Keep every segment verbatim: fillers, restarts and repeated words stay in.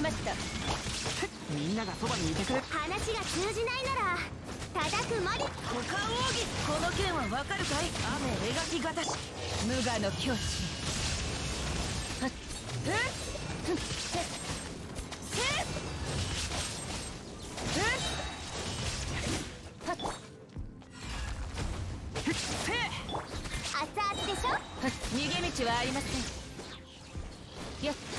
ました。 みんながそばにいてくれ。 話が通じないなら叩くまで。 股間奥義。この剣はわかるかい？雨描きがたし無我の境地。はっふっふっせっせっふっはっふっせー。 熱々でしょ。 はっ逃げ道はありません。やって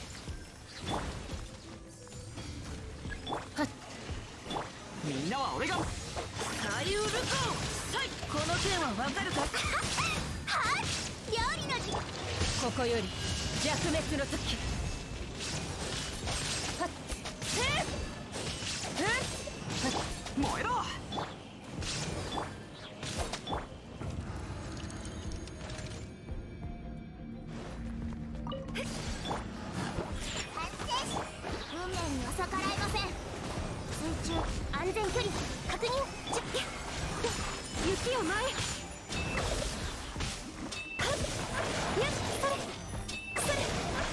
はっみんなは俺が。 左右ルコーさい。この剣はわかるか？ はっ料理の時。 ここより弱滅の時。はっせっふっはっ燃えろ。 運命には逆らえません。水中安全距離確認。ち雪を前。はっよしそれそれ。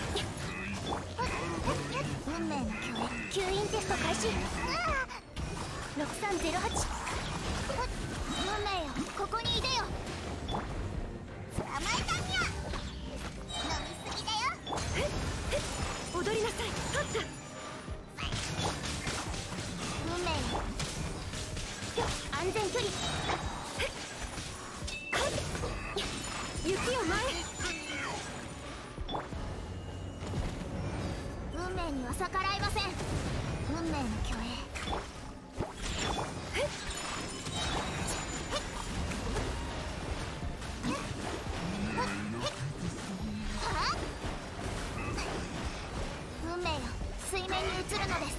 運命の共演吸引テスト開始。ろくさんゼロはち。運命よここにいでよ。捕まえたにゃ。飲みすぎだよ。 踊りなさい。立った。 運命よ安全距離。雪を前。運命には逆らえません。運命の虚栄。運命よ水面に映るのです。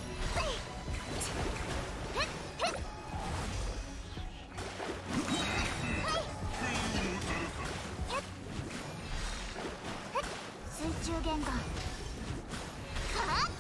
水中言語。はっ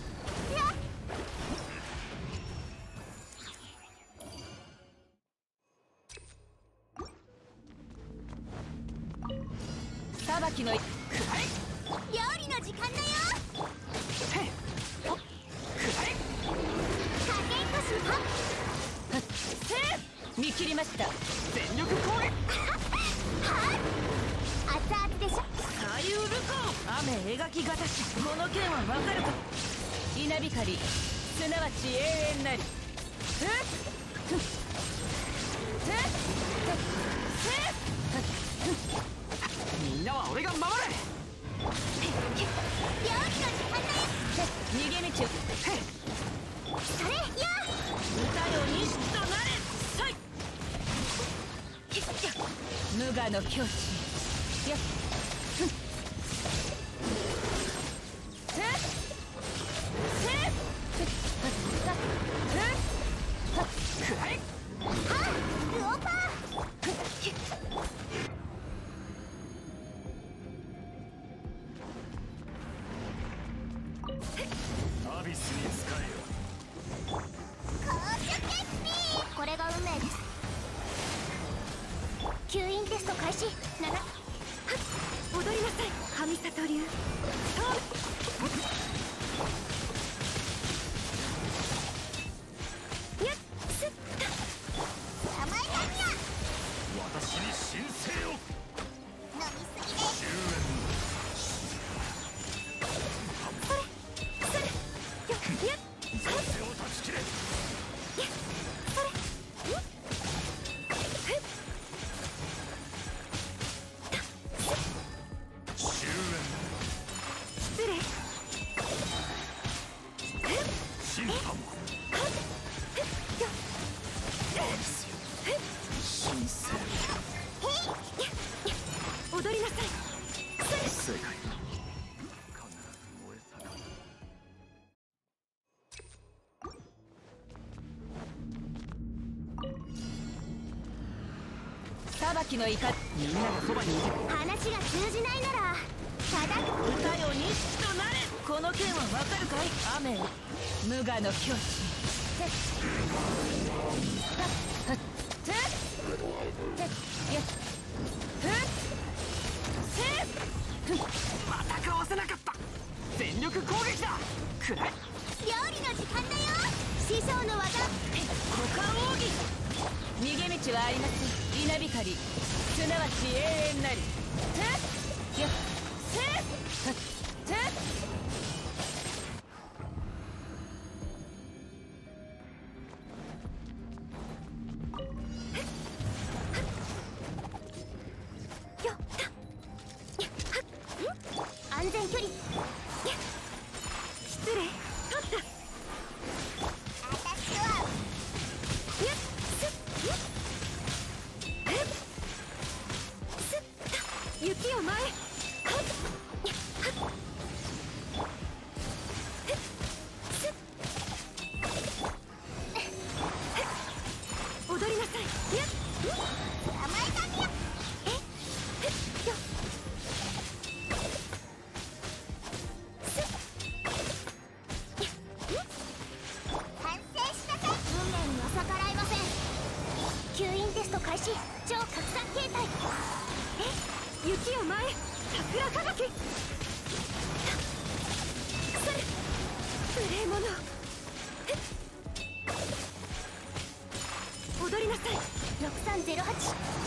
裁きのいくらえ。 料理の時間だよ。 へっおっくらえ。 加減こしはっはっせー見切りました。 全力攻撃。 はっ熱々でしょ。 左右ルコー雨描きがたしこの剣はわかるか？稲光すなわち永遠なり。ふっふっふっふっせっはっふっみんなは俺が守る。 料理の時間だよ。 逃げ道を。 へっそれよ。 歌よ錦となれさい。無我の境地。やっふっせっせっふっはっはっはっくらえ。 はっルオパー。 アビスに使えよ。 これが運命です。吸引テスト開始。ななはっ踊りなさい神里流。 やっすった捕まえたにゃ。 私に申請を。 飲みすぎで終焉。 それそれやっやっ前線を断ち切れ。 やっそれよっふっ終焉。 失礼。 審判も申請。 踊りなさい。 正解。必ず燃え盛る。 裁きの怒り。 みんながそばにいて。 話が通じないなら叩く。 歌よ錦となれ。この剣はわかるかい？雨無我の境地。てっはっはってってやっふっせっふっまたかわせなかった。全力攻撃だ。くらえ。 師匠の技。 股間奥義。逃げ道はありません。稲光すなわち永遠なり。てっやっせってっよっ安全距離。失礼。取った。アタックはやっすっやっえっすっ雪を前。はっやっはっえっすっ踊りなさい。やっ甘えたみや。えっえっよっ完成したぜ。運命には逆らえません。吸引テスト開始。超拡散形態。え雪を前。桜輝き。腐る無礼者。えっ踊りなさい。ろくさんゼロはち。